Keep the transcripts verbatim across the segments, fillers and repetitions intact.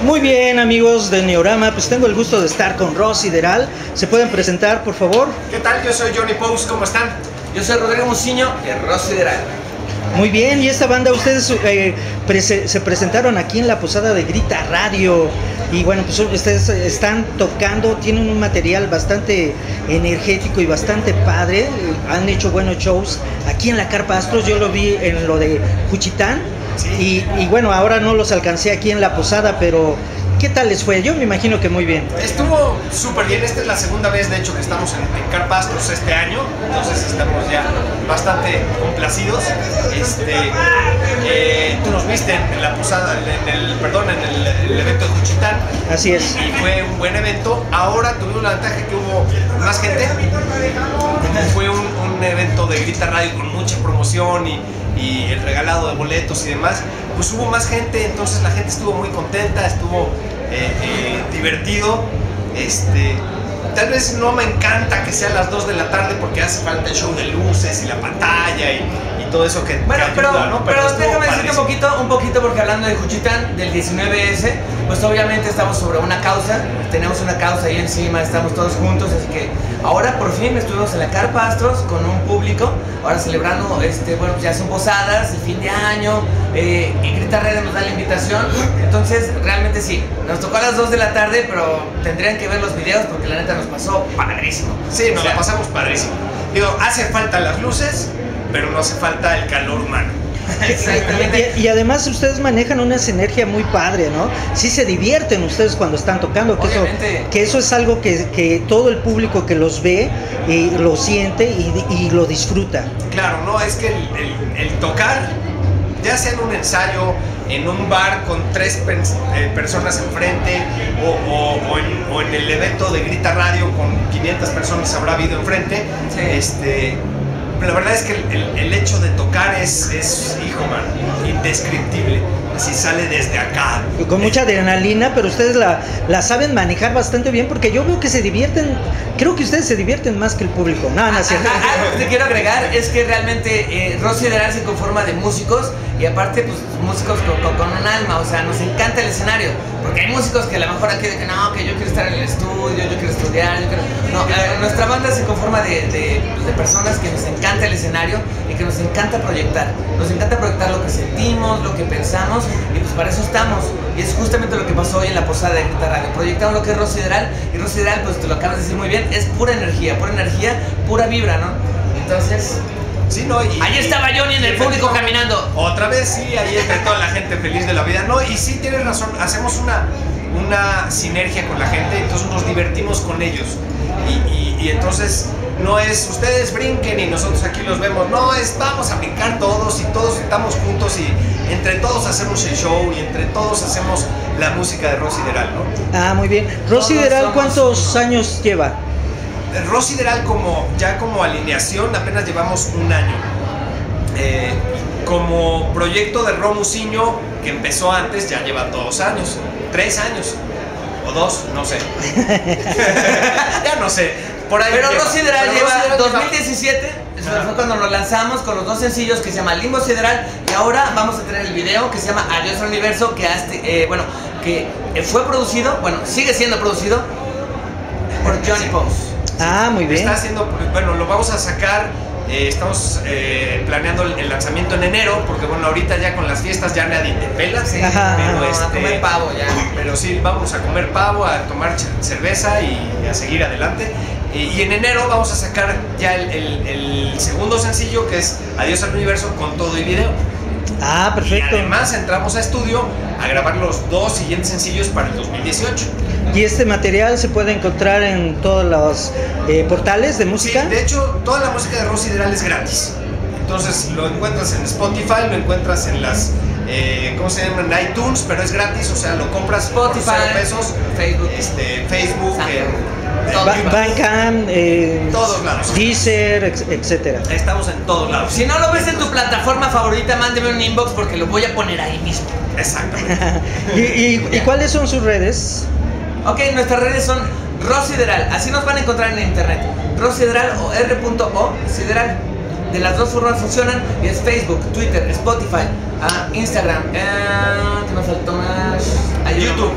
Muy bien, amigos de Neorama, pues tengo el gusto de estar con Ros Sideral. ¿Se pueden presentar, por favor? ¿Qué tal? Yo soy Johnny Pose, ¿cómo están? Yo soy Rodrigo Musiño de Ros Sideral. Muy bien, y esta banda ustedes eh, prese se presentaron aquí en la posada de Grita Radio. Y bueno, pues ustedes están tocando, tienen un material bastante energético y bastante padre. Han hecho buenos shows aquí en la Carpa Astros. Yo lo vi en lo de Juchitán. Sí. Y, y bueno, ahora no los alcancé aquí en la posada, pero ¿qué tal les fue? Yo me imagino que muy bien. Estuvo súper bien. Esta es la segunda vez, de hecho, que estamos en, en Carpa Astros este año. Entonces estamos ya bastante complacidos. Este, eh, tú nos viste en la posada, en el, perdón, en el, el evento de Juchitán. Así es. Y fue un buen evento. Ahora tuvimos la ventaja que hubo más gente. Fue un, un evento de Grita Radio con mucha promoción y y el regalado de boletos y demás, pues hubo más gente, entonces la gente estuvo muy contenta, estuvo eh, eh, divertido. Este, tal vez no me encanta que sea a las dos de la tarde porque hace falta el show de luces y la pantalla y, y todo eso que bueno, que ayuda, pero, ¿no? pero, pero déjame decirte un padrísimo. poquito, un poquito porque hablando de Juchitán, del diecinueve ese, pues obviamente estamos sobre una causa, tenemos una causa ahí encima, estamos todos juntos, así que ahora por fin estuvimos en la Carpa Astros con un público, ahora celebrando, este, bueno, ya son posadas, el fin de año, eh, y Grita Radio nos da la invitación, entonces realmente sí, nos tocó a las dos de la tarde, pero tendrían que ver los videos porque la neta nos pasó padrísimo. Sí, nos o sea, la pasamos padrísimo. Digo, hace falta las luces, pero no hace falta el calor humano. Exactamente. Y, y además ustedes manejan una sinergia muy padre, ¿no? Sí se divierten ustedes cuando están tocando, que, eso, que eso es algo que, que todo el público que los ve y lo siente y, y lo disfruta. Claro, no, es que el, el, el tocar, ya sea en un ensayo, en un bar con tres eh, personas enfrente o, o, o, en, o en el evento de Grita Radio con quinientas personas habrá habido enfrente, sí. este, la verdad es que el, el, el hecho de tocar es, es, hijo, man, indescriptible. Así sale desde acá. Con mucha adrenalina, pero ustedes la, la saben manejar bastante bien porque yo veo que se divierten, creo que ustedes se divierten más que el público. No, no es cierto. Algo que te quiero agregar es que realmente eh, Ros Sideral se conforma de músicos y aparte pues músicos con, con, con un alma, o sea, nos encanta el escenario, porque hay músicos que a lo mejor aquí de que no, que yo quiero estar en el estudio, yo quiero estudiar, yo quiero... No, eh, nuestra banda se conforma de, de, de personas que nos encanta el escenario y que nos encanta proyectar, nos encanta proyectar lo que sentimos, lo que pensamos y pues para eso estamos, y es justamente lo que pasó hoy en la posada de Grita Radio. Proyectamos lo que es Ros Sideral y Ros Sideral, pues te lo acabas de decir muy bien, es pura energía, pura energía, pura vibra, ¿no? Entonces... Sí, no, y, ahí estaba Johnny en el público caminando. Otra vez, sí, ahí está toda la gente feliz de la vida. No, y sí tienes razón, hacemos una, una sinergia con la gente, entonces nos divertimos con ellos. Y, y, y entonces no es ustedes brinquen y nosotros aquí los vemos, no, es vamos a brincar todos y todos estamos juntos y entre todos hacemos el show y entre todos hacemos la música de Ros Sideral, ¿no? Ah, muy bien. Ros Sideral, ¿cuántos años lleva? Ros Sideral como, ya como alineación apenas llevamos un año. Eh, como proyecto de Ro Musiño, que empezó antes, ya lleva dos años, tres años, o dos, no sé. Ya no sé. Por ahí Pero lleva. Ros Sideral Pero lleva Ros Sideral dos mil diecisiete, eso fue cuando nos lanzamos con los dos sencillos que se llama Limbo Sideral, y ahora vamos a tener el video que se llama Adiós al Universo, que, hace, eh, bueno, que fue producido, bueno, sigue siendo producido por Johnny Pose. Ah, muy bien. Está haciendo, bueno, lo vamos a sacar, eh, estamos eh, planeando el, el lanzamiento en enero, porque bueno, ahorita ya con las fiestas ya nadie te pela, Sí, Ajá, pero pero a este, comer pavo ya. Pero sí, vamos a comer pavo, a tomar cerveza y a seguir adelante. Y en enero vamos a sacar ya el, el, el segundo sencillo, que es Adiós al Universo, con todo y video. Ah, perfecto. Y además entramos a estudio a grabar los dos siguientes sencillos para el dos mil dieciocho. ¿Y este material se puede encontrar en todos los eh, portales de música? Sí, de hecho, toda la música de Ros Sideral es gratis. Entonces lo encuentras en Spotify, lo encuentras en las, eh, ¿cómo se llama? En iTunes, pero es gratis, o sea, lo compras Spotify, por cero pesos, Facebook, este, Facebook, eh, Ba Bandcamp, eh, todos lados. Deezer, etcétera. Estamos en todos lados. Si no lo ves en tu plataforma favorita, mándeme un inbox porque lo voy a poner ahí mismo. Exactamente. ¿Y, y, ¿Y cuáles son sus redes? Ok, nuestras redes son Ros Sideral, así nos van a encontrar en internet. Ros Sideral o R punto O Sideral. De las dos formas funcionan y es Facebook, Twitter, Spotify, uh, Instagram, uh, ¿qué nos faltó más? YouTube.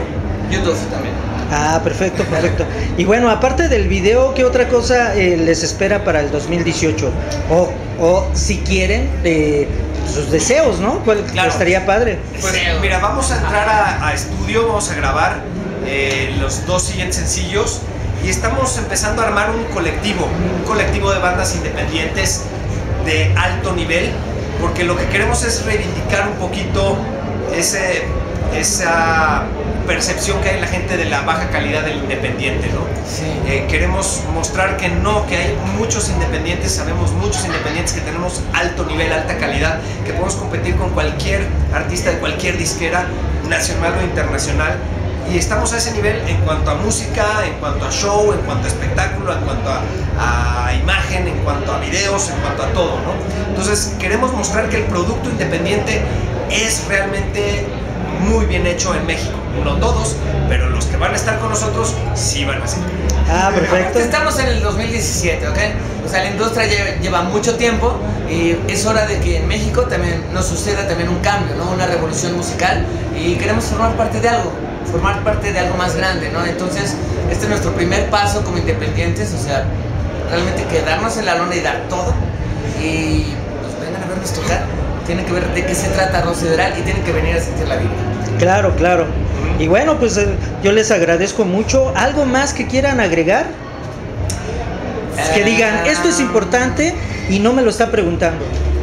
YouTube también. Ah, perfecto, perfecto. Y bueno, aparte del video, ¿qué otra cosa eh, les espera para el dos mil dieciocho? O, o si quieren, eh, sus deseos, ¿no? ¿Cuál Claro. estaría padre? Pues mira, vamos a entrar a, a estudio, vamos a grabar eh, los dos siguientes sencillos y estamos empezando a armar un colectivo, un colectivo de bandas independientes de alto nivel, porque lo que queremos es reivindicar un poquito ese, esa percepción que hay en la gente de la baja calidad del independiente, ¿no? Sí. Eh, queremos mostrar que no, que hay muchos independientes, sabemos muchos independientes que tenemos alto nivel, alta calidad, que podemos competir con cualquier artista de cualquier disquera, nacional o internacional, y estamos a ese nivel en cuanto a música, en cuanto a show, en cuanto a espectáculo, en cuanto a, a imagen, en cuanto a videos, en cuanto a todo, ¿no? Entonces queremos mostrar que el producto independiente es realmente muy bien hecho en México. No todos, pero los que van a estar con nosotros sí van a ser. Ah, perfecto. Estamos en el dos mil diecisiete, ¿ok? O sea, la industria lleva, lleva mucho tiempo y es hora de que en México también nos suceda también un cambio, ¿no? Una revolución musical, y queremos formar parte de algo, formar parte de algo más grande, ¿no? Entonces, este es nuestro primer paso como independientes, o sea, realmente quedarnos en la lona y dar todo, y pues vengan a vernos tocar. Tienen que ver de qué se trata Rock Sideral y tienen que venir a sentir la vida. Claro, claro. Y bueno, pues eh, yo les agradezco mucho. ¿Algo más que quieran agregar? Que digan, esto es importante y no me lo está preguntando.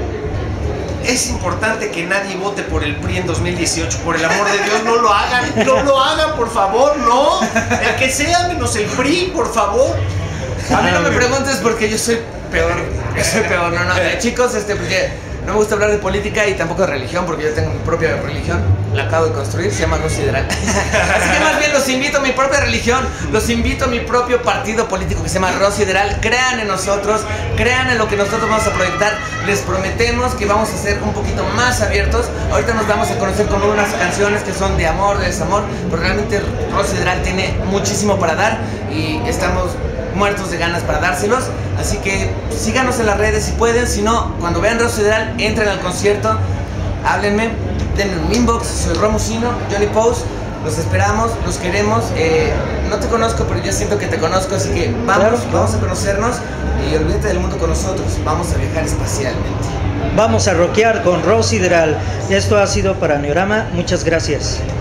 Es importante que nadie vote por el P R I en dos mil dieciocho, por el amor de Dios, no lo hagan, no lo hagan, por favor, no. El que sea menos el P R I, por favor. A mí no me preguntes porque yo soy peor, yo soy peor, no, no, eh, chicos, este, porque no me gusta hablar de política y tampoco de religión, porque yo tengo mi propia religión, la acabo de construir, se llama Rock Sideral. Así que más bien los invito a mi propia religión, los invito a mi propio partido político que se llama Rock Sideral. Crean en nosotros, crean en lo que nosotros vamos a proyectar, les prometemos que vamos a ser un poquito más abiertos. Ahorita nos vamos a conocer con unas canciones que son de amor, de desamor, pero realmente Rock Sideral tiene muchísimo para dar y estamos muertos de ganas para dárselos, así que síganos en las redes si pueden, si no, cuando vean Rock Sideral, entren al concierto, háblenme, denme un inbox, soy Romusino, Johnny Pose, los esperamos, los queremos, eh, no te conozco, pero yo siento que te conozco, así que vamos, Claro. vamos a conocernos y olvídate del mundo con nosotros, vamos a viajar espacialmente. Vamos a rockear con Rock Sideral. Esto ha sido para Neorama. Muchas gracias.